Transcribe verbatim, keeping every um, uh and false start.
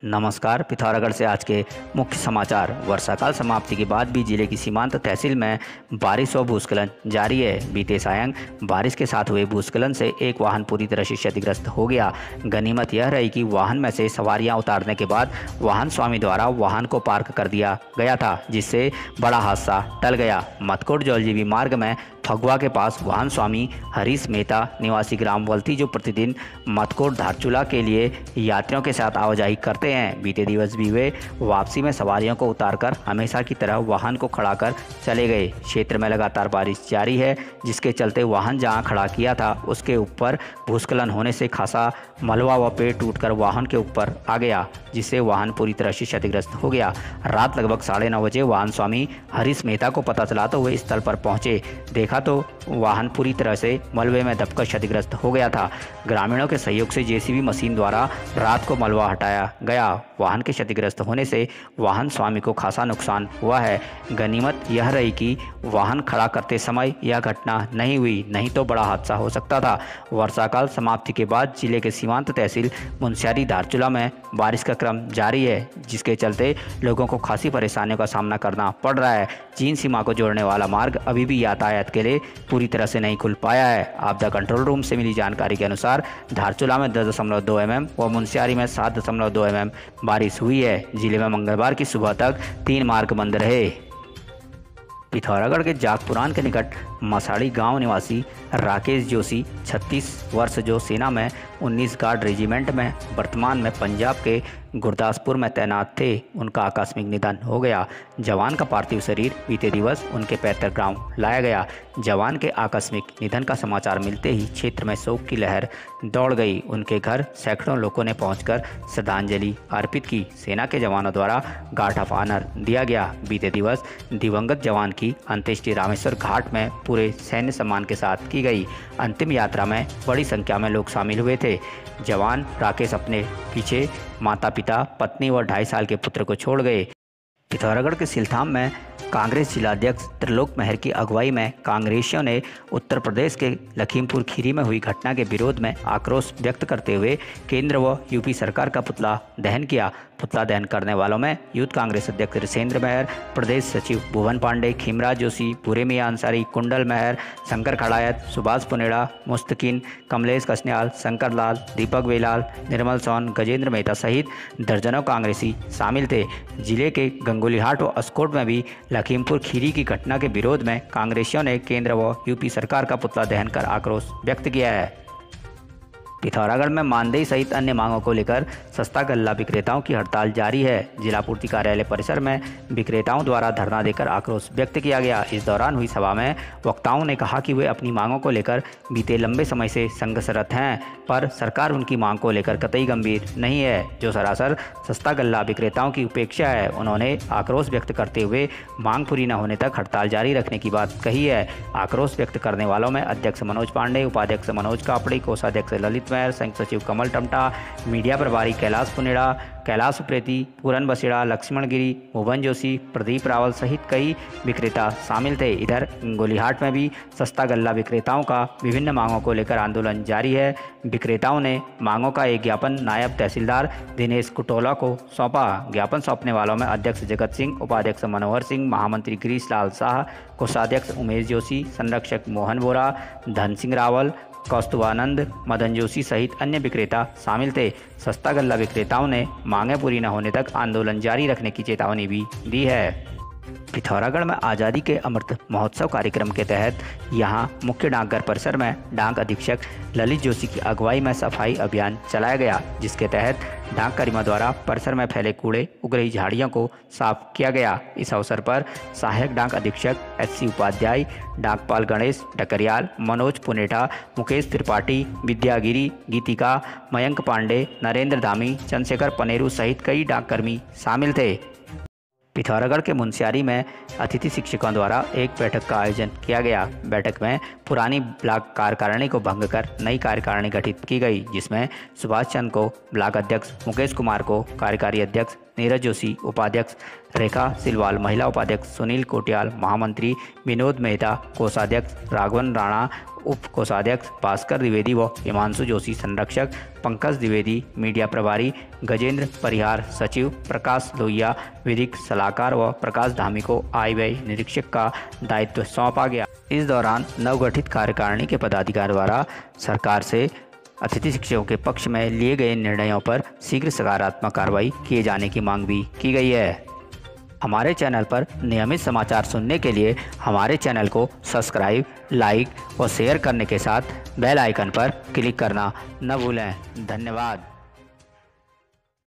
नमस्कार। पिथौरागढ़ से आज के मुख्य समाचार। वर्षाकाल समाप्ति के बाद भी जिले की सीमांत तहसील में बारिश व भूस्खलन जारी है। बीते सायं बारिश के साथ हुए भूस्खलन से एक वाहन पूरी तरह से क्षतिग्रस्त हो गया। गनीमत यह रही कि वाहन में से सवारियां उतारने के बाद वाहन स्वामी द्वारा वाहन को पार्क कर दिया गया था, जिससे बड़ा हादसा टल गया। मथकोट जौलजीबी मार्ग में फगुआ के पास वाहन स्वामी हरीश मेहता निवासी ग्राम वल्थी, जो प्रतिदिन मथकोट धारचूला के लिए यात्रियों के साथ आवाजाही करते हैं, बीते दिवस भी वे वापसी में सवारियों को उतारकर हमेशा की तरह वाहन को खड़ा कर चले गए। क्षेत्र में लगातार बारिश जारी है, जिसके चलते वाहन जहां खड़ा किया था उसके ऊपर भूस्खलन होने से खासा मलबा व पेड़ टूटकर वाहन के ऊपर आ गया, जिससे वाहन पूरी तरह से क्षतिग्रस्त हो गया। रात लगभग साढ़े नौ बजे वाहन स्वामी हरीश मेहता को पता चला तो वे स्थल पर पहुंचे। देखा तो वाहन पूरी तरह से मलबे में दबकर क्षतिग्रस्त हो गया था। ग्रामीणों के सहयोग से जेसीबी मशीन द्वारा रात को मलबा हटाया गया। वाहन के क्षतिग्रस्त होने से वाहन स्वामी को खासा नुकसान हुआ है। गनीमत यह रही कि वाहन खड़ा करते समय यह घटना नहीं हुई, नहीं तो बड़ा हादसा हो सकता था। वर्षाकाल समाप्ति के बाद जिले के सीमांत तहसील मुनस्यारी धारचूला में बारिश का क्रम जारी है, जिसके चलते लोगों को खासी परेशानियों का सामना करना पड़ रहा है। चीन सीमा को जोड़ने वाला मार्ग अभी भी यातायात के लिए पूरी तरह से नहीं खुल पाया है। आपदा कंट्रोल रूम से मिली जानकारी के अनुसार धारचूला में दस दशमलव दो एम एम व मुनस्यारी में सात दशमलव दो एम एम बारिश हुई है। जिले में मंगलवार की सुबह तक तीन मार्ग बंद रहे। पिथौरागढ़ के जागपुरान के निकट मसाड़ी गांव निवासी राकेश जोशी छत्तीस वर्ष, जो सेना में उन्नीस गार्ड रेजिमेंट में वर्तमान में पंजाब के गुरदासपुर में तैनात थे, उनका आकस्मिक निधन हो गया। जवान का पार्थिव शरीर बीते दिवस उनके पैतृक गांव लाया गया। जवान के आकस्मिक निधन का समाचार मिलते ही क्षेत्र में शोक की लहर दौड़ गई। उनके घर सैकड़ों लोगों ने पहुंचकर श्रद्धांजलि अर्पित की। सेना के जवानों द्वारा गार्ड ऑफ ऑनर दिया गया। बीते दिवस दिवंगत जवान की अंत्येष्टि रामेश्वर घाट में पूरे सैन्य सम्मान के साथ की गई। अंतिम यात्रा में बड़ी संख्या में लोग शामिल हुए थे। जवान राकेश अपने पीछे माता पिता, पत्नी व ढाई साल के पुत्र को छोड़ गए। पिथौरागढ़ के सिलथाम में कांग्रेस जिलाध्यक्ष त्रिलोक मेहर की अगुवाई में कांग्रेसियों ने उत्तर प्रदेश के लखीमपुर खीरी में हुई घटना के विरोध में आक्रोश व्यक्त करते हुए केंद्र व यूपी सरकार का पुतला दहन किया। पुतला दहन करने वालों में यूथ कांग्रेस अध्यक्ष ऋषेंद्र मेहर, प्रदेश सचिव भुवन पांडे, खीमराज जोशी, पूरे मियां अंसारी, कुंडल मेहर, शंकर खड़ायत, सुभाष पुनेड़ा, मुस्तकिन, कमलेश कसन्याल, शंकर लाल, दीपक वेलाल, निर्मल सोन, गजेंद्र मेहता सहित दर्जनों कांग्रेसी शामिल थे। जिले के गंगोलीहाट व अस्कोट में भी लखीमपुर खीरी की घटना के विरोध में कांग्रेसियों ने केंद्र व यूपी सरकार का पुतला दहन कर आक्रोश व्यक्त किया है। पिथौरागढ़ में मानदेय सहित अन्य मांगों को लेकर सस्ता गल्ला विक्रेताओं की हड़ताल जारी है। जिला पूर्ति कार्यालय परिसर में विक्रेताओं द्वारा धरना देकर आक्रोश व्यक्त किया गया। इस दौरान हुई सभा में वक्ताओं ने कहा कि वे अपनी मांगों को लेकर बीते लंबे समय से संघर्षरत हैं, पर सरकार उनकी मांग को लेकर कतई गंभीर नहीं है, जो सरासर सस्ता गल्ला विक्रेताओं की उपेक्षा है। उन्होंने आक्रोश व्यक्त करते हुए मांग पूरी न होने तक हड़ताल जारी रखने की बात कही है। आक्रोश व्यक्त करने वालों में अध्यक्ष मनोज पांडे, उपाध्यक्ष मनोज कापड़ी, कोषाध्यक्ष ललित मेहर, संयुक्त सचिव कमल टमटा, मीडिया प्रभारी कैलाश पुनेड़ा, कैलाश उप्रेती, पूरन बसेड़ा, लक्ष्मण गिरी, भुवन जोशी, प्रदीप रावल सहित कई विक्रेता शामिल थे। इधर गोलीहाट में भी सस्ता गल्ला विक्रेताओं का विभिन्न मांगों को लेकर आंदोलन जारी है। विक्रेताओं ने मांगों का एक ज्ञापन नायब तहसीलदार दिनेश कुटोला को सौंपा। ज्ञापन सौंपने वालों में अध्यक्ष जगत सिंह, उपाध्यक्ष मनोहर सिंह, महामंत्री गिरीश लाल शाह, कोषाध्यक्ष उमेश जोशी, संरक्षक मोहन बोरा, धन सिंह रावल, कौस्तुभानंद, मदन जोशी सहित अन्य विक्रेता शामिल थे। सस्ता गल्ला विक्रेताओं ने मांगें पूरी न होने तक आंदोलन जारी रखने की चेतावनी भी दी है। पिथौरागढ़ में आज़ादी के अमृत महोत्सव कार्यक्रम के तहत यहां मुख्य डाकघर परिसर में डाक अधीक्षक ललित जोशी की अगुवाई में सफाई अभियान चलाया गया, जिसके तहत डाककर्मियों द्वारा परिसर में फैले कूड़े, उग रही झाड़ियों को साफ किया गया। इस अवसर पर सहायक डाक अधीक्षक एच सी उपाध्याय, डाकपाल गणेश डकरियाल, मनोज पुनेठा, मुकेश त्रिपाठी, विद्यागिरी, गीतिका, मयंक पांडे, नरेंद्र धामी, चंद्रशेखर पनेरू सहित कई डाककर्मी शामिल थे। पिथौरागढ़ के मुनस्यारी में अतिथि शिक्षकों द्वारा एक बैठक का आयोजन किया गया। बैठक में पुरानी ब्लॉक कार्यकारिणी को भंग कर नई कार्यकारिणी गठित की गई, जिसमें सुभाष चंद्र को ब्लॉक अध्यक्ष, मुकेश कुमार को कार्यकारी अध्यक्ष, नीरज जोशी उपाध्यक्ष, रेखा सिलवाल महिला उपाध्यक्ष, सुनील कोटियाल महामंत्री, विनोद मेहता कोषाध्यक्ष, राघवन राणा उप कोषाध्यक्ष भास्कर द्विवेदी व हिमांशु जोशी संरक्षक, पंकज द्विवेदी मीडिया प्रभारी, गजेंद्र परिहार सचिव, प्रकाश लोहिया विधिक सलाहकार व प्रकाश धामी को आय व्यय निरीक्षक का दायित्व सौंपा गया। इस दौरान नवगठित कार्यकारिणी के पदाधिकारियों द्वारा सरकार से अतिथि शिक्षकों के पक्ष में लिए गए निर्णयों पर शीघ्र सकारात्मक कार्रवाई किए जाने की मांग भी की गई है। हमारे चैनल पर नियमित समाचार सुनने के लिए हमारे चैनल को सब्सक्राइब, लाइक और शेयर करने के साथ बेल आइकन पर क्लिक करना न भूलें। धन्यवाद।